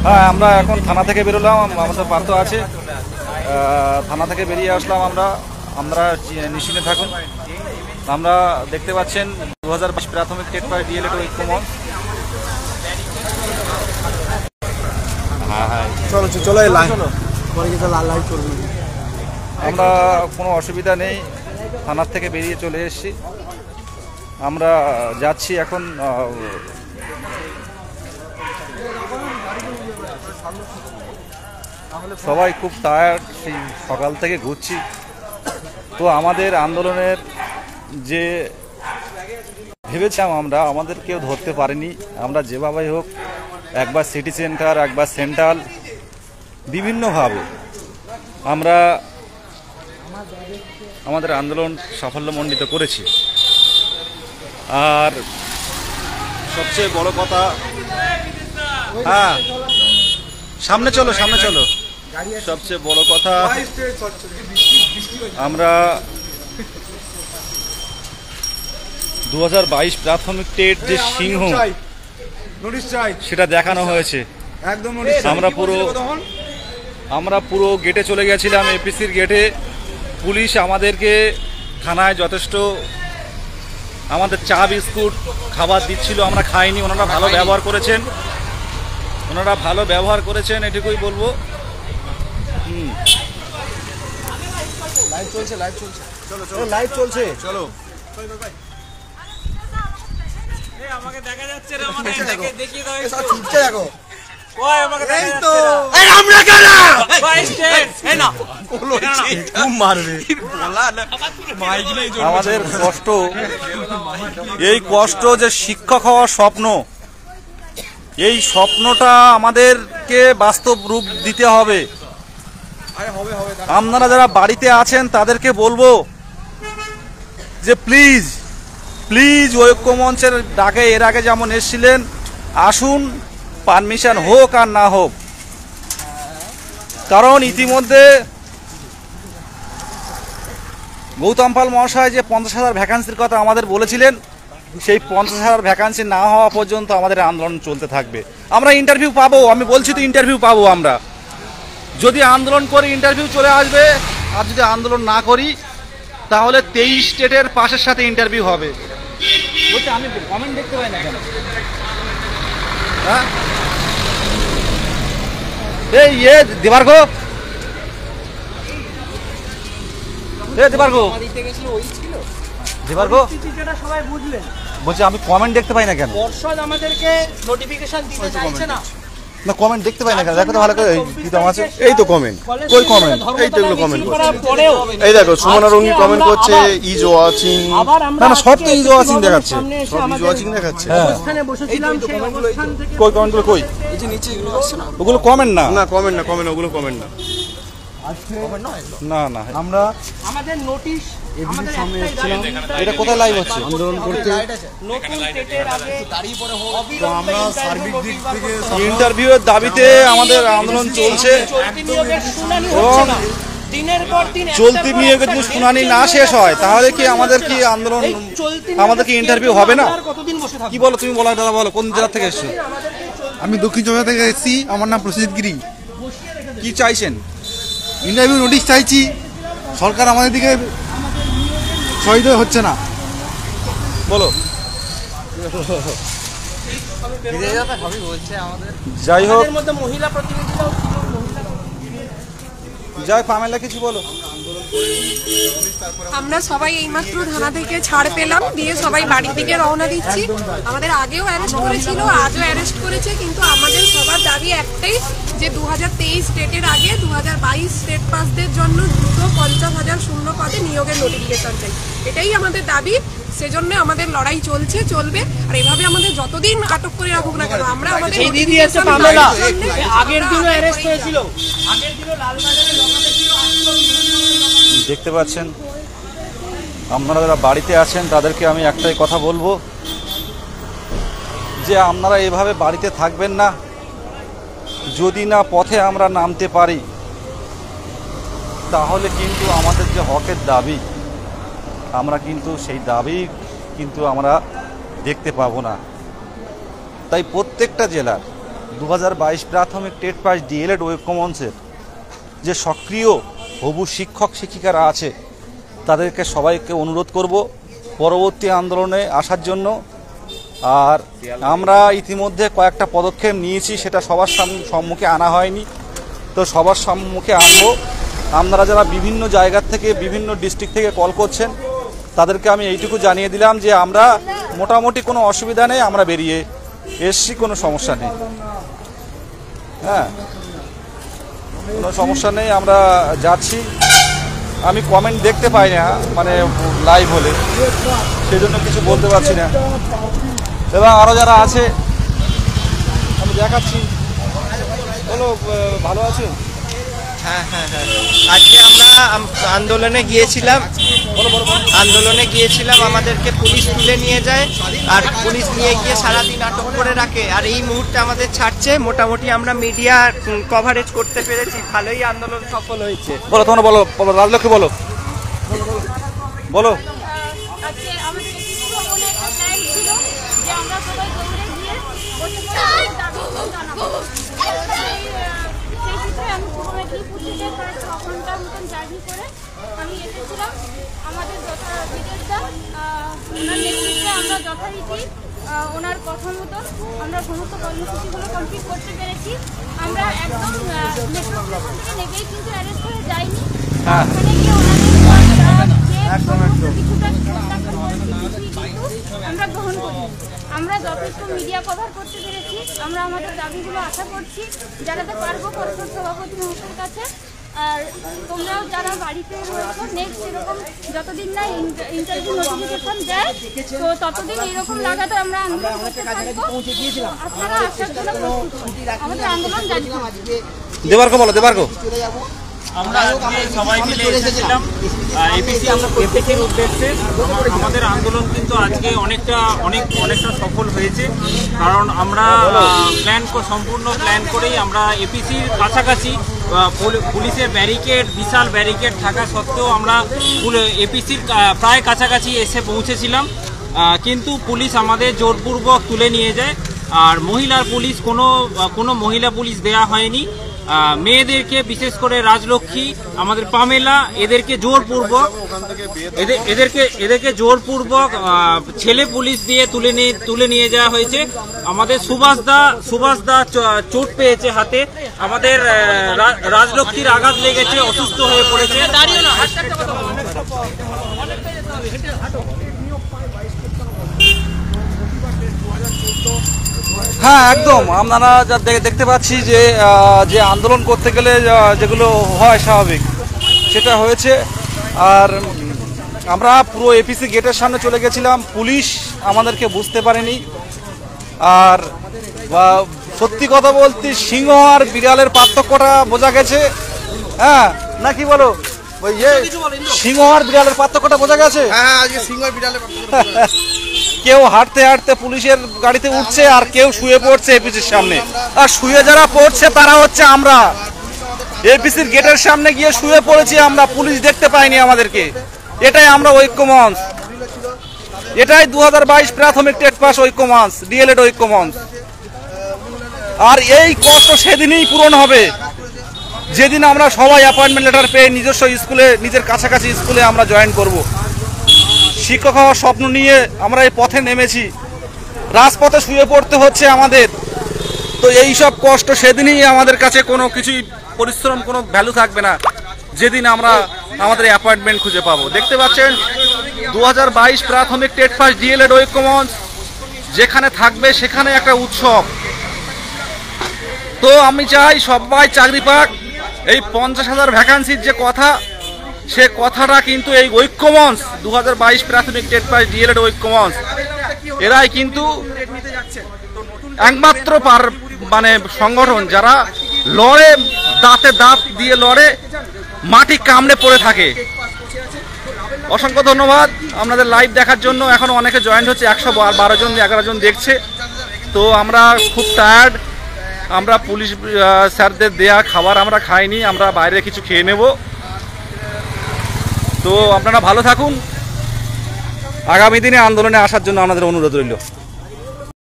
হ্যাঁ, আমরা এখন থানা থেকে বেরোলাম, আমাদের পার্থ আছে, থানা থেকে বেরিয়ে আসলাম আমরা। আমরা নিশ্চিন্তে থাকুন। আমরা দেখতে পাচ্ছেন 2022 প্রাথমিক টেট পাস ডিএলএড ঐক্যমঞ্চ। হ্যাঁ, চলো চলো আমরা কোনো অসুবিধা নেই, থানার থেকে বেরিয়ে চলে এসেছি। আমরা যাচ্ছি এখন, সবাই খুব টায়ার্ড, সেই সকাল থেকে ঘুরছি। তো আমাদের আন্দোলনের যে ভেবেছিলাম আমরা, আমাদের কেউ ধরতে পারেনি। আমরা যেভাবেই হোক, একবার সিটি সেন্টার, একবার সেন্ট্রাল, বিভিন্নভাবে আমরা আমাদের আন্দোলন সাফল্যমণ্ডিত করেছি। আর সবচেয়ে বড় কথা, হ্যাঁ সামনে চলো, সবচেয়ে বড় কথা, আমরা 2022 প্রাথমিক টেট যে সিংহ সেটা দেখানো হয়েছে। আমরা পুরো গেটে চলে গেছিলাম, এপিসির গেটে। পুলিশ আমাদেরকে থানায় যথেষ্ট আমাদের চা বিস্কুট খাবার দিচ্ছিল, আমরা খাইনি। ওনারা ভালো ব্যবহার করেছেন, এটুকুই বলবো। লাইভ চলছে চলো। আমাকে দেখা যাচ্ছে রে, আমাকে দেখিয়ে দাও একটু। চুপচাপ দেখো। ওই আমাকে দেখা যাচ্ছে তো এই আমরা কেন ভাই স্টেট এই না বলছি খুব মারবে বলা না মাইক নেই। আমাদের কষ্ট, এই কষ্ট যে শিক্ষক হওয়ার স্বপ্ন, এই স্বপ্নটা আমাদেরকে বাস্তব রূপ দিতে হবে। আপনারা যারা বাড়িতে আছেন তাদেরকে বলবো যে প্লিজ ঐক্যমঞ্চের ডাকে এর আগে যেমন এসেছিলেন, আসুন, পারমিশন হোক আর না হোক। কারণ ইতিমধ্যে গৌতম পাল মহাশয় যে 50,000 ভ্যাকান্সির কথা আমাদের বলেছিলেন, সেই 50,000 ভ্যাকান্সি না হওয়া পর্যন্ত আমাদের আন্দোলন চলতে থাকবে। আমরা ইন্টারভিউ পাবো, আমি বলছি তো ইন্টারভিউ পাবো। আমরা যদি আন্দোলন করি ইন্টারভিউ চলে আসবে, আর যদি আন্দোলন না করি তাহলে 23 স্টেটের পাশের সাথে ইন্টারভিউ হবে। বলছি আমি কমেন্ট দেখতে পাই না কেন? হ্যাঁ, এই দেবার্ঘ, সবাই বুঝলেন। বলছি আমি কমেন্ট দেখতে পাই না কেন? পর্ষদ আমাদেরকে নোটিফিকেশন দিতে চাইছে না। না, কমেন্ট দেখতে পাই না কেন? দেখো তো ভালো করে, কি দাম আছে? এই তো কমেন্ট, কই কমেন্ট, এই তো এগুলো কমেন্ট করছে। এই দেখো সুমনা রঙ্গি কমেন্ট করছে, ইজ ওয়াচিং। না না, সব তো ইজ ওয়াচিং দেখাচ্ছে, সব ইজ ওয়াচিং দেখাচ্ছে। অবস্থানে বসেছিলাম, সেই অবস্থান থেকে কই কমেন্টগুলো কই? এই যে নিচে এগুলো আসছে না, ওগুলো কমেন্ট না। না কমেন্ট না, কমেন্ট ওগুলো কমেন্ট না। না না, আমরা আমাদের নোটিশ আমাদের সামনে এসেছিলাম, এটা কোথায় লাইভ হচ্ছে? আন্দোলন করতে। নতুন টেটের আগে তো আমরা সার্বিক দিক থেকে ইন্টারভিউয়ের দাবিতে আমাদের আন্দোলন চলছে। চলতি নিয়োগের শুনানি হচ্ছে না। দিনের পর দিন চলতি নিয়োগের যদি শুনানি না শেষ হয় তাহলে কি আমাদের কি আন্দোলন, আমাদের কি ইন্টারভিউ হবে না? কতদিন বসে থাকবে? কি বলো তুমি? বলো দাদা, বলো কোন জেলা থেকে এসছো? আমি দক্ষিণ চব্বিশ থেকে এসেছি, আমার নাম প্রসেনজিৎ গিরি। কি চাইছেন? ইন্টারভিউ নোটিশ চাইছি, সরকার আমাদের দিকে সহযোগিতা হচ্ছে না। বলো। যাই হোক, এর মধ্যে মহিলা প্রতিনিধিরাও ছিল, মহিলা যাই পামেলা কিছু বলো। আমরা সবাই এইমাত্র থানা থেকে ছাড় পেলাম, দিয়ে সবাই বাড়ির দিকে রওনা দিচ্ছি। আমাদের আগেও অ্যারেস্ট করেছিল, আজও অ্যারেস্ট করেছে, কিন্তু আমাদের সবার দাবি একটাই যে 2023 স্টেটের আগে 2022 স্টেট পাসদের জন্য দ্রুত 50,000 শূন্য পদে নিয়োগের নোটিফিকেশন চাই। এটাই আমাদের দাবি, সেজন্য আমাদের লড়াই চলবে। আর এভাবে আমাদের যতদিন আটক করে রাখুক না কেন, আমরা আমাদের এই দিদি আছে পামেলা, আগের দিনও অ্যারেস্ট হয়েছিল, আগের দিনও লালবাজারে লোকালে ছিল। দেখতে পাচ্ছেন, আপনারা যারা বাড়িতে আছেন তাদেরকে আমি একটাই কথা বলবো যে আপনারা এভাবে বাড়িতে থাকবেন না। যদি না পথে আমরা নামতে পারি তাহলে কিন্তু আমাদের যে হকের দাবি, আমরা কিন্তু সেই দাবি কিন্তু আমরা দেখতে পাবো না। তাই প্রত্যেকটা জেলার 2022 প্রাথমিক টেট পাস ডিএলএড ঐক্যমঞ্চের যে সক্রিয় হবু শিক্ষক শিক্ষিকারা আছে তাদেরকে সবাইকে অনুরোধ করব পরবর্তী আন্দোলনে আসার জন্য। আর আমরা ইতিমধ্যে কয়েকটা পদক্ষেপ নিয়েছি, সেটা সবার সম্মুখে আনা হয়নি, তো সবার সম্মুখে আনবো। আপনারা যারা বিভিন্ন জায়গা থেকে বিভিন্ন ডিস্ট্রিক্ট থেকে কল করছেন তাদেরকে আমি এইটুকু জানিয়ে দিলাম যে আমরা মোটামুটি কোনো অসুবিধা নেই, আমরা বেরিয়ে এসছি, কোনো সমস্যা নেই। হ্যাঁ, কোনো সমস্যা নেই, আমরা যাচ্ছি। আমি কমেন্ট দেখতে পাই না, মানে লাইভ হলে, সেই জন্য কিছু বলতে পারছি না। এবং আরও যারা আছে আমি দেখাচ্ছি। বলো, ভালো আছো? হ্যাঁ হ্যাঁ হ্যাঁ, আজকে আমরা আন্দোলনে গিয়েছিলাম, আমাদেরকে পুলিশ তুলে নিয়ে যায়, আর পুলিশ নিয়ে গিয়ে সারাদিন আটক করে রাখে। আর এই মুহূর্তে আমাদের ছাড়ছে। মোটামুটি আমরা মিডিয়া কভারেজ করতে পেরেছি, ভালোই আন্দোলন সফল হয়েছে। বলো, তোমরা বলো, রাজলক্ষ্মী বলো বলো। আজকে আমাদের একটি ভ্রমণে একটা প্ল্যান ছিল যে আমরা সবাই দৌড়ে গিয়ে বসে দাবি জানাবো। সেই সূত্রে আমি পূর্ব মেদিনীপুর থেকে প্রায় 6 ঘন্টার মতন জার্নি করে আমি এসেছিলাম। আমাদের বিদেশটা ওনার নেতৃত্বে আমরা যথারীতি ওনার কথা মতো আমরা সমস্ত কর্মসূচিগুলো কমপ্লিট করতে পেরেছি। আমরা একদম মেট্রো স্টেশন থেকে নেমেই কিন্তু অ্যারেস্ট করে যাইনি, ওখানে গিয়ে ওনাদের কিছুটা আমরা গ্রহণ করি। আমরা যথেষ্ট মিডিয়া কভার করতে পেরেছি। আমরা আমাদের দাবিগুলো আশা করছি জানাতে পারবো পরিষদ সভাপতি মহোদয়ের কাছে। আর তোমরাও যারা বাড়িতে রয়েছো, নেক্সট এরকম যতদিন না ইন্টারভিউ নোটিফিকেশন দেয়, তো ততদিন এইরকম লাগাতার আমরা আন্দোলন করতে থাকবো। আপনারা আসার জন্য প্রস্তুত, আমাদের আন্দোলন জারি থাকবে। দেবার্গ বলো, দেবার্গ। আমরা আজকে সবাই মিলে এসেছিলাম এপিসির উদ্দেশ্যে। আমাদের আন্দোলন কিন্তু আজকে অনেকটা সফল হয়েছে, কারণ আমরা সম্পূর্ণ প্ল্যান করেই আমরা এপিসির কাছাকাছি পুলিশের ব্যারিকেড, বিশাল ব্যারিকেড থাকা সত্ত্বেও আমরা এপিসির প্রায় কাছাকাছি এসে পৌঁছেছিলাম, কিন্তু পুলিশ আমাদের জোরপূর্বক তুলে নিয়ে যায়। আর মহিলার পুলিশ কোনো মহিলা পুলিশ দেয়া হয়নি। মেয়েদেরকে, বিশেষ করে রাজলক্ষ্মী, আমাদের পামেলা, এদেরকে জোরপূর্বক ছেলে পুলিশ দিয়ে তুলে নিয়ে যাওয়া হয়েছে। আমাদের সুভাষ দা চোট পেয়েছে হাতে, আমাদের রাজলক্ষ্মীর আঘাত লেগেছে, অসুস্থ হয়ে পড়েছে। হ্যাঁ, একদম। আমরা যা দেখতে পাচ্ছি যে আন্দোলন করতে গেলে যেগুলো হয় স্বাভাবিক, সেটা হয়েছে। আর আমরা পুরো এপিসি গেটের সামনে চলে গেছিলাম, পুলিশ আমাদেরকে বুঝতে পারেনি। আর সত্যি কথা বলতে সিংহ আর বিড়ালের পার্থক্যটা বোঝা গেছে। হ্যাঁ, না কি বলো? ওই সিংহ আর বিড়ালের পার্থক্যটা বোঝা গেছে। কেউ হাঁটতে হাঁটতে পুলিশের গাড়িতে উঠছে, আর কেউ শুয়ে পড়ছে এপিসির সামনে। আর শুয়ে যারা পড়ছে তারা হচ্ছে আমরা। এপিসির গেটের সামনে গিয়ে শুয়ে পড়েছি আমরা, পুলিশ দেখতে পাইনি আমাদেরকে। এটাই আমরা ঐক্যমঞ্চ, এটাই 2022 প্রাথমিক টেট পাস ঐক্যমঞ্চ, ডিএলএড ঐক্যমঞ্চ। আর এই কষ্ট সেদিনই পূরণ হবে যেদিন আমরা সবাই অ্যাপয়েন্টমেন্ট লেটার পেয়ে নিজস্ব স্কুলে, নিজের কাছাকাছি স্কুলে আমরা জয়েন করব। শিক্ষক হওয়ার স্বপ্ন নিয়ে আমরা এই পথে নেমেছি, রাজপথে শুয়ে পড়তে হচ্ছে আমাদের। তো এই সব কষ্ট সেদিনই আমাদের কাছে কোনো কিছুই, পরিশ্রম কোনো ভ্যালু থাকবে না যেদিন আমরা আমাদের অ্যাপয়েন্টমেন্ট খুঁজে পাবো। দেখতে পাচ্ছেন 2022 প্রাথমিক টেট পাস ডিএলএড ঐক্যমঞ্চ যেখানে থাকবে সেখানে একটা উৎসব। তো আমি চাই সবাই চাকরি পাক। এই 50,000 ভ্যাকান্সির যে কথা, সে কথাটা কিন্তু এই ঐক্যমঞ্চ 2022 প্রাথমিক টেট পাস ডিএলএড ঐক্যমঞ্চ এরাই কিন্তু একমাত্র সংগঠন যারা লড়ে, দাঁতে দাঁত দিয়ে লড়ে, মাটি কামড়ে পড়ে থাকে। অসংখ্য ধন্যবাদ আপনাদের লাইভ দেখার জন্য। এখনো অনেকে জয়েন্ট হচ্ছে, 112 জন 11 জন দেখছে। তো আমরা খুব টায়ার্ড। আমরা পুলিশ স্যারদের দেয়া খাবার আমরা খাইনি, আমরা বাইরে কিছু খেয়ে নেব। তো আপনারা ভালো থাকুন। আগামী দিনে আন্দোলনে আসার জন্য আমাদের অনুরোধ রইল।